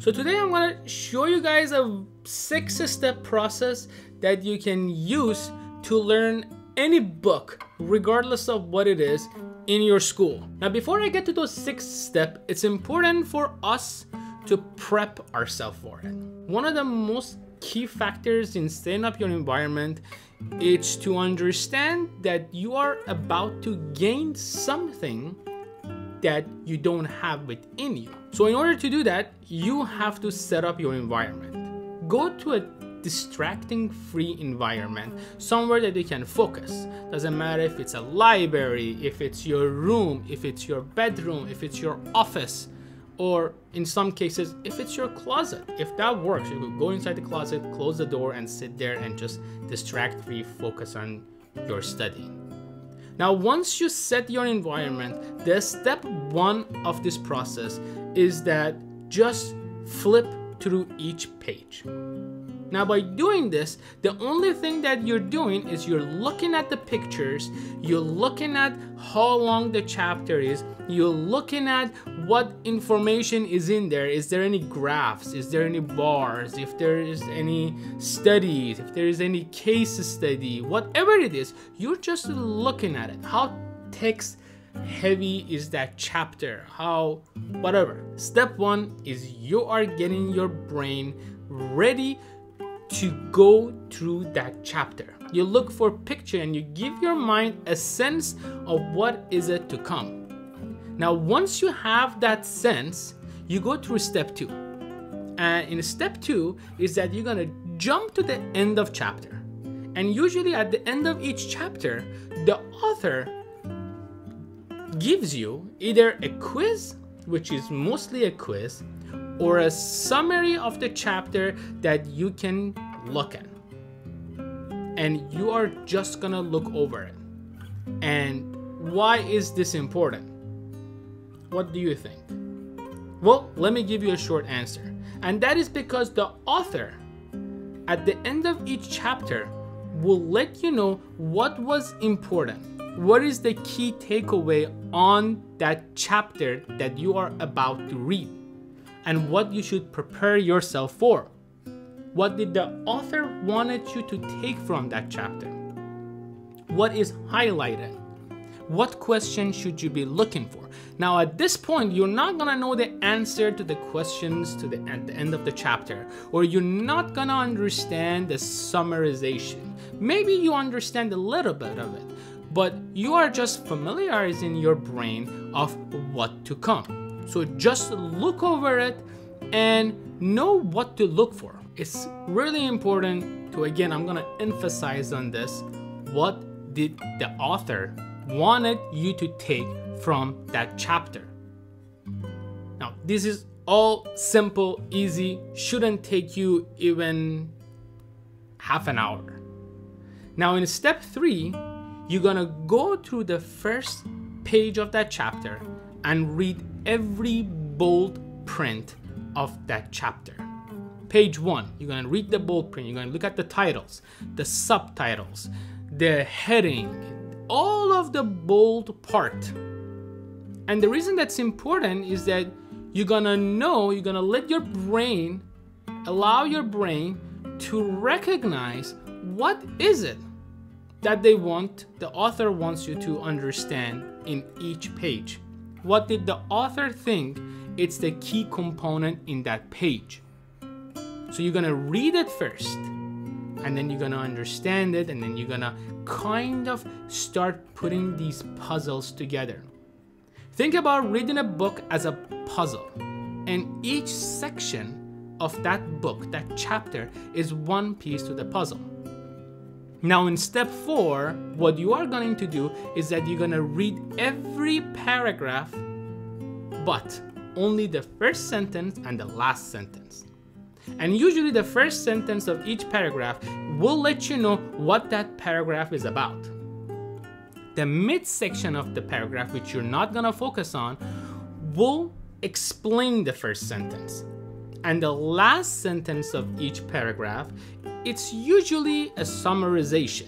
So today I'm going to show you guys a 6-step process that you can use to learn any book, regardless of what it is, in your school. Now, before I get to those 6 steps, it's important for us to prep ourselves for it. One of the most key factors in setting up your environment is to understand that you are about to gain something that you don't have within you. So in order to do that, you have to set up your environment. Go to a distracting free environment, somewhere that you can focus. Doesn't matter if it's a library, if it's your room, if it's your bedroom, if it's your office, or in some cases, if it's your closet. If that works, you could go inside the closet, close the door, and sit there and just distract free, focus on your studying. Now, once you set your environment, the step 1 of this process is that just flip through each page. Now, by doing this, the only thing that you're doing is you're looking at the pictures, you're looking at how long the chapter is, you're looking at what information is in there. Is there any graphs? Is there any bars? If there is any studies, if there is any case study, whatever it is, you're just looking at it. How text heavy is that chapter? How whatever. Step 1 is you are getting your brain ready to go through that chapter. You look for picture and you give your mind a sense of what is it to come. Now, once you have that sense, you go through step 2. And in step 2 is that you're gonna jump to the end of chapter. And usually at the end of each chapter, the author gives you either a quiz, which is mostly a quiz, or a summary of the chapter that you can look at. And you are just gonna look over it. And why is this important? What do you think? Well, let me give you a short answer. And that is because the author, at the end of each chapter, will let you know what was important. What is the key takeaway on that chapter that you are about to read? And what you should prepare yourself for. What did the author wanted you to take from that chapter? What is highlighted? What question should you be looking for? Now, at this point, you're not gonna know the answer to the questions at the end of the chapter, or you're not gonna understand the summarization. Maybe you understand a little bit of it, but you are just familiarizing your brain of what to come. So just look over it and know what to look for. It's really important to, again, I'm gonna emphasize on this, what did the author wanted you to take from that chapter. Now, this is all simple, easy, shouldn't take you even half an hour. Now, in step 3, you're gonna go through the first page of that chapter and read every bold print of that chapter. Page 1, you're gonna read the bold print, you're gonna look at the titles, the subtitles, the heading, all of the bold part. And the reason that's important is that you're gonna let your brain, allow your brain to recognize what is it that the author wants you to understand in each page. What did the author think it's the key component in that page? So you're gonna read it first, and then you're gonna understand it, and then you're gonna kind of start putting these puzzles together. Think about reading a book as a puzzle, and each section of that book, that chapter, is one piece to the puzzle. Now, in step 4, what you are going to do is that you're gonna read every paragraph, but only the first sentence and the last sentence. And usually the first sentence of each paragraph will let you know what that paragraph is about. The midsection of the paragraph, which you're not gonna focus on, will explain the first sentence. And the last sentence of each paragraph, it's usually a summarization.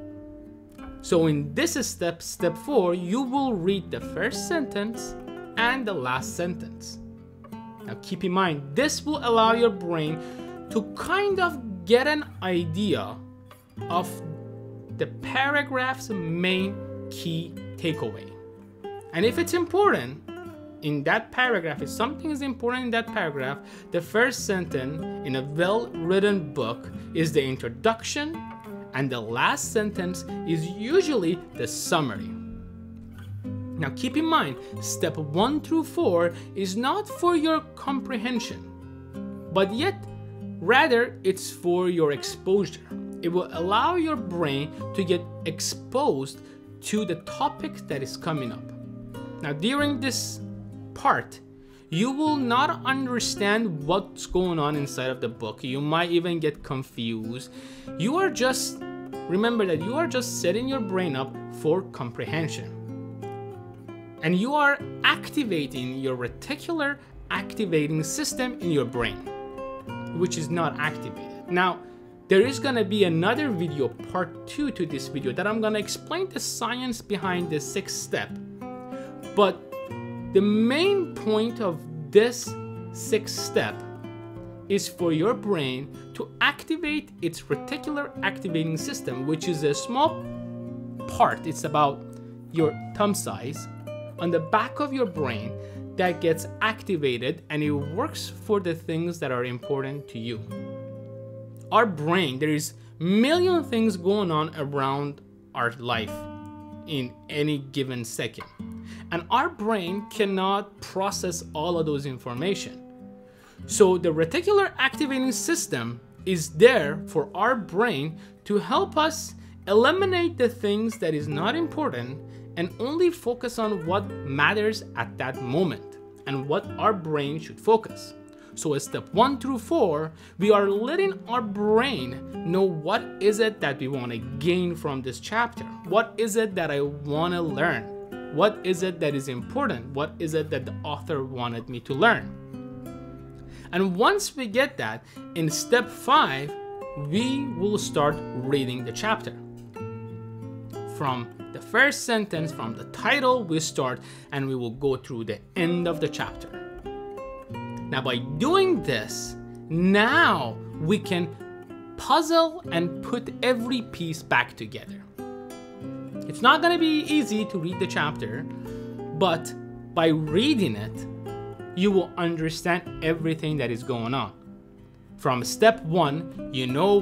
So in this step 4, you will read the first sentence and the last sentence. Now keep in mind, this will allow your brain to kind of get an idea of the paragraph's main key takeaway. And if it's important in that paragraph, if something is important in that paragraph, the first sentence in a well-written book is the introduction, and the last sentence is usually the summary. Now keep in mind, step 1 through 4 is not for your comprehension, but yet rather it's for your exposure. It will allow your brain to get exposed to the topic that is coming up. Now during this part, you will not understand what's going on inside of the book. You might even get confused. Remember that you are just setting your brain up for comprehension. And you are activating your reticular activating system in your brain, which is not activated. Now, there is gonna be another video, part 2 to this video, that I'm gonna explain the science behind the 6th step. But the main point of this 6th step is for your brain to activate its reticular activating system, which is a small part, it's about your thumb size, on the back of your brain that gets activated, and it works for the things that are important to you. Our brain, there is million things going on around our life in any given second, and our brain cannot process all of those information. So the reticular activating system is there for our brain to help us eliminate the things that is not important and only focus on what matters at that moment and what our brain should focus. So as step 1 through 4, we are letting our brain know what is it that we want to gain from this chapter. What is it that I want to learn? What is it that is important? What is it that the author wanted me to learn? And once we get that, in step 5, we will start reading the chapter. From the first sentence, from the title, we start and we will go through the end of the chapter. Now by doing this, now we can puzzle and put every piece back together. It's not going to be easy to read the chapter, but by reading it, you will understand everything that is going on. From step 1, you know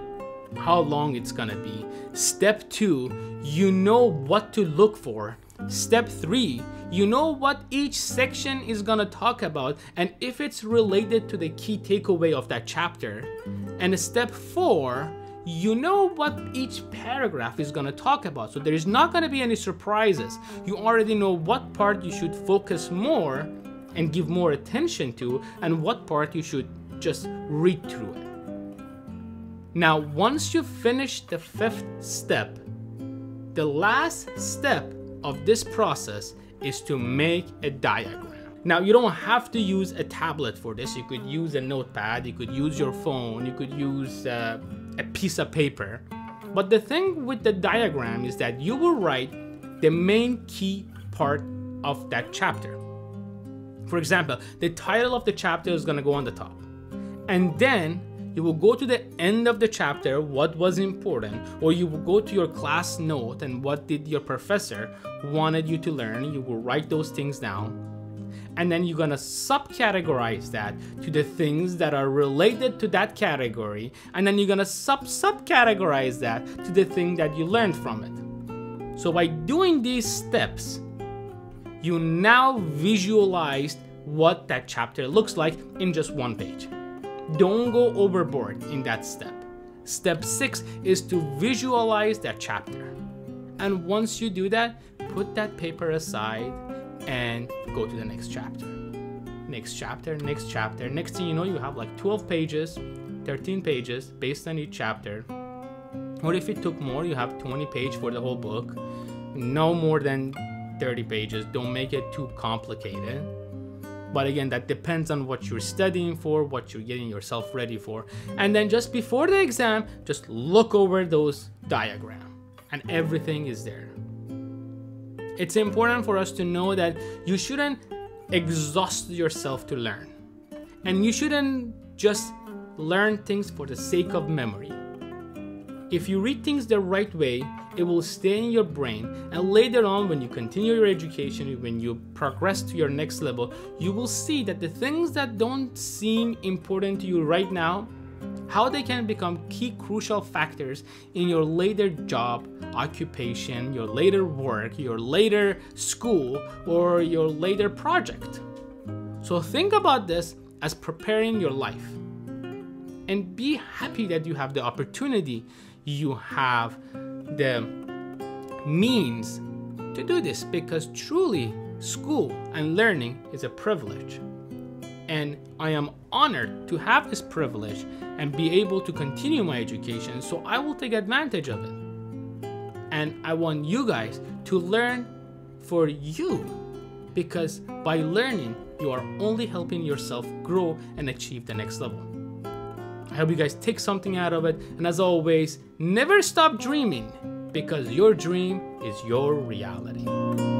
how long it's gonna be. Step 2, you know what to look for. Step 3, you know what each section is gonna talk about and if it's related to the key takeaway of that chapter. And step 4, you know what each paragraph is gonna talk about. So there is not gonna be any surprises. You already know what part you should focus more and give more attention to, and what part you should just read through it. Now, once you finish the 5th step, the last step of this process is to make a diagram. Now, you don't have to use a tablet for this. You could use a notepad, you could use your phone, you could use a piece of paper. But the thing with the diagram is that you will write the main key part of that chapter. For example, the title of the chapter is gonna go on the top. And then you will go to the end of the chapter, what was important, or you will go to your class note and what did your professor wanted you to learn. You will write those things down. And then you're gonna subcategorize that to the things that are related to that category. And then you're gonna subcategorize that to the thing that you learned from it. So by doing these steps, you now visualize what that chapter looks like in just one page. Don't go overboard in that step. Step 6 is to visualize that chapter. And once you do that, put that paper aside and go to the next chapter. Next chapter, next chapter. Next thing you know, you have like 12 pages, 13 pages based on each chapter. Or if it took more, you have 20 pages for the whole book. No more than 30 pages. Don't make it too complicated. But again, that depends on what you're studying for, what you're getting yourself ready for. And then just before the exam, just look over those diagrams and everything is there. It's important for us to know that you shouldn't exhaust yourself to learn. And you shouldn't just learn things for the sake of memory. If you read things the right way, it will stay in your brain, and later on when you continue your education, when you progress to your next level, you will see that the things that don't seem important to you right now, how they can become key crucial factors in your later job, occupation, your later work, your later school, or your later project. So think about this as preparing your life. And be happy that you have the opportunity, you have the means to do this, because truly school and learning is a privilege. And I am honored to have this privilege and be able to continue my education, so I will take advantage of it. And I want you guys to learn for you, because by learning, you are only helping yourself grow and achieve the next level. I hope you guys take something out of it, and as always, never stop dreaming, because your dream is your reality.